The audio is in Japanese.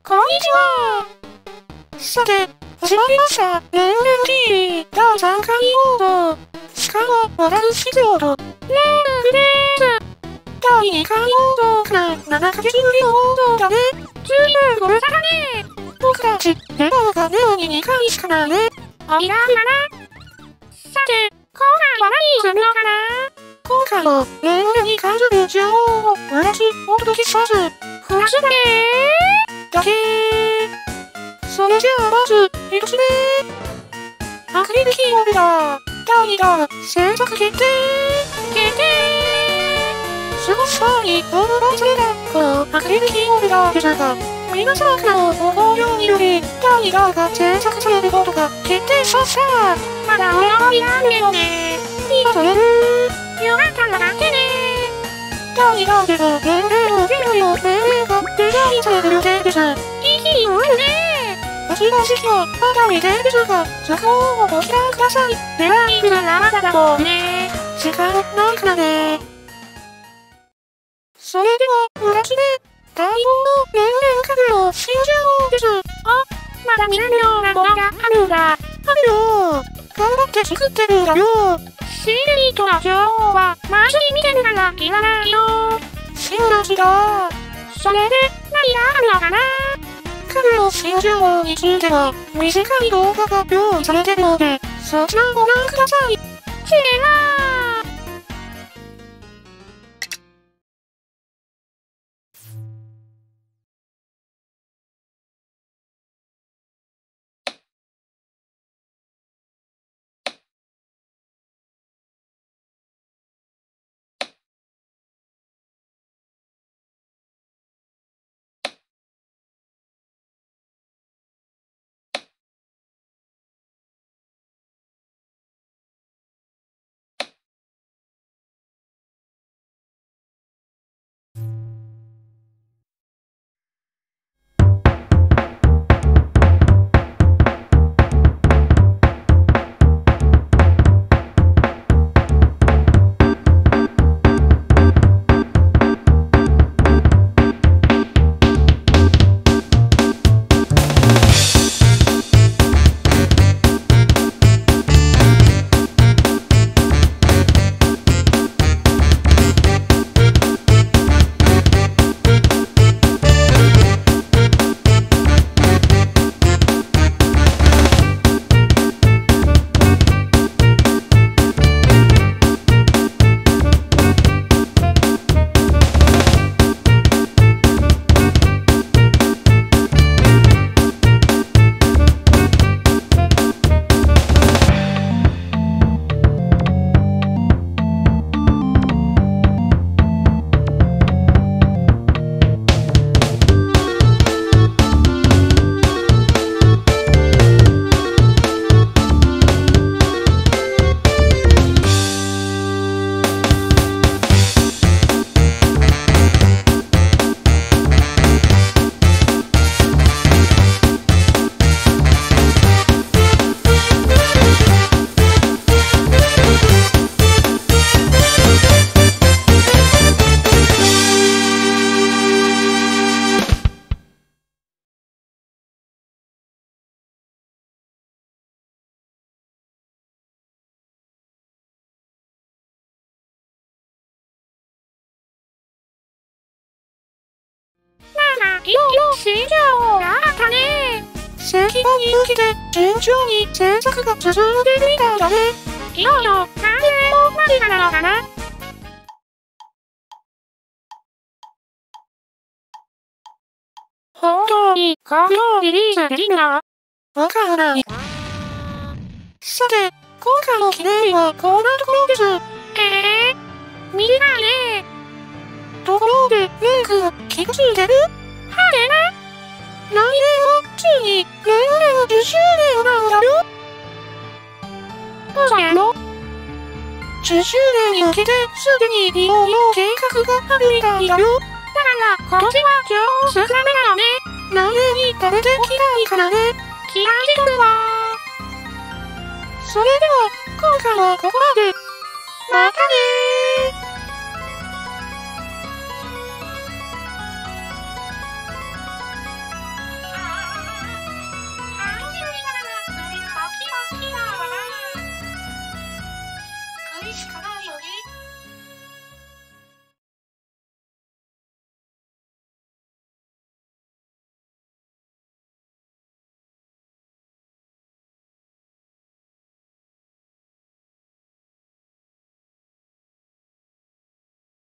こんにちは。さて、始まりました。レンレン TV 第3回放送。しかも、私必要と、レンレンです。第2回放送から7ヶ月ぶりの放送だね。ずいぶんご無沙汰ね。僕たち、レバーが年に2回しかないね。おいらんだな。さて、今回は何するのかな。今回は、レンレンに関する情報を2つお届けします。2つだけそれじゃあまず、1つ目。アクリルキーホルダー。第2弾、制作決定少し前に応募がされた、このアクリルキーホルダーですが、皆さんからのご好評により、第2弾が制作されることが決定しました。まだお願いなんだよね。今される。よかったら買ってね。第2弾では、年齢のゲームの命令がデザインされる予定です。いい日もあるね。こちらの時期はまだ未定ですが、続報をご期待ください。では、いくらまだだもんね。時間ないからね。それでは、2つ目。待望の年齢家具の新情報です。あ、まだ見れるようなものがあるんだ。あるよ。頑張って作ってるんだよ。シーリーとの情報は、まずに見てるからいらないよ。そうなんだ。それで、何があるのかな。家具の新情報については、短い動画が用意されてるので、そちらをご覧ください。ではいよいよ新情報があったね。正規版に向けて順調に制作が進んでるみたいだね。いよいよ完成も間近なのかな。本当に好評リリースできるな。わからない。さて、今回の記念日はこんなところです。短いね。ところで、レイ君、気がついてる？はてな。来年はついに、レンレン10周年なんだよ。そうやろ？ 10 周年に向けて、すでにいよいよ計画があるみたいだよ。だから、今年は超少なめなのね。来年に食べておきたいからね。気合いしてるわ。それでは、今回はここまで。またねー。